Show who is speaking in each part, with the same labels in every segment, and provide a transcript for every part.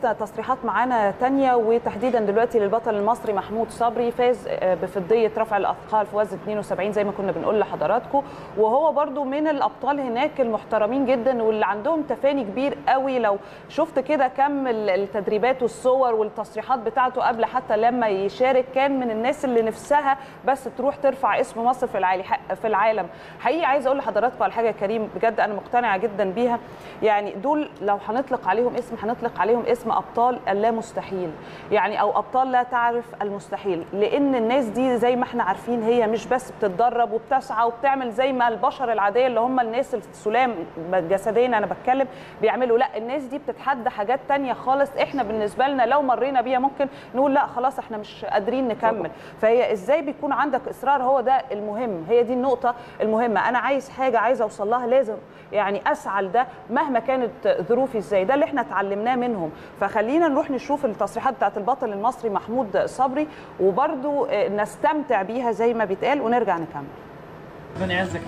Speaker 1: تصريحات معانا تانية، وتحديدا دلوقتي للبطل المصري محمود صبري، فاز بفضية رفع الأثقال في وزن 72 زي ما كنا بنقول لحضراتكم، وهو برضو من الأبطال هناك المحترمين جدا واللي عندهم تفاني كبير قوي. لو شفت كده كم التدريبات والصور والتصريحات بتاعته قبل حتى لما يشارك، كان من الناس اللي نفسها بس تروح ترفع اسم مصر في العالم. حقيقي عايزه اقول لحضراتكم على حاجه كريم، بجد انا مقتنعه جدا بيها. يعني دول لو هنطلق عليهم اسم هنطلق عليهم اسم ابطال اللا مستحيل، يعني او ابطال لا تعرف المستحيل، لان الناس دي زي ما احنا عارفين هي مش بس بتتدرب وبتسعى وبتعمل زي ما البشر العاديه اللي هم الناس السلام جسديا انا بتكلم بيعملوا، لا الناس دي بتتحدى حاجات تانية خالص احنا بالنسبه لنا لو مرينا بيها ممكن نقول لا خلاص احنا مش قادرين نكمل. فهي ازاي بيكون عندك اصرار، هو ده المهم، هي دي النقطه المهمه. انا عايز حاجه عايزه اوصل لها لازم يعني اسعى لده مهما كانت ظروفي ازاي، ده اللي احنا اتعلمناه منهم. فخلينا نروح نشوف التصريحات بتاعت البطل المصري محمود صبري وبرده نستمتع بيها زي ما بيتقال ونرجع نكمل.
Speaker 2: ربنا يعزك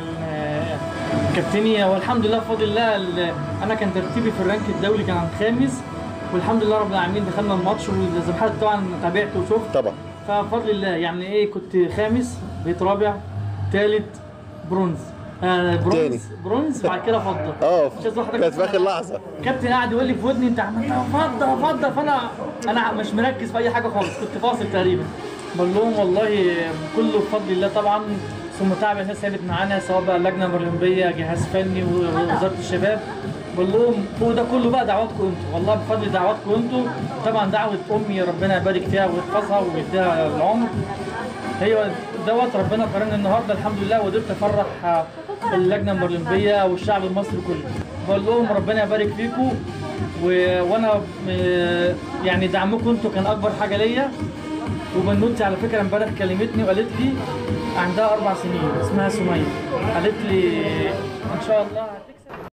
Speaker 2: كابتني، والحمد لله بفضل الله. انا كان ترتيبي في الرانك الدولي كان خامس، والحمد لله رب العالمين دخلنا الماتش، والذبحات طبعا تابعت وشفت
Speaker 3: طبعا،
Speaker 2: فبفضل الله يعني ايه كنت خامس، بقيت رابع، ثالث، برونز برونز بعد كده فضه.
Speaker 3: كانت في اخر لحظه
Speaker 2: الكابتن قاعد يقول لي في ودني انت فضه، فانا مش مركز في اي حاجه خالص، كنت فاصل تقريبا. بقول لهم والله كله بفضل الله طبعا، ثم تعب اساس ثابت معانا سواء بقى اللجنه الاولمبيه، جهاز فني، ووزاره الشباب. بقول لهم فوق ده كله بقى دعواتكم انتوا، والله بفضل دعواتكم انتوا. طبعا دعوه امي ربنا يبارك فيها ويحفظها ويديها العمر، هي دوت ربنا كرمني النهارده الحمد لله، وقدرت افرح اللجنه الاولمبيه والشعب المصري كله. بقول لهم ربنا يبارك فيكم، وانا يعني دعمكم انتوا كان اكبر حاجه ليا. وبنوتي على فكره امبارح كلمتني وقالت لي عندها 4 سنين اسمها سميه، قالت لي ان شاء الله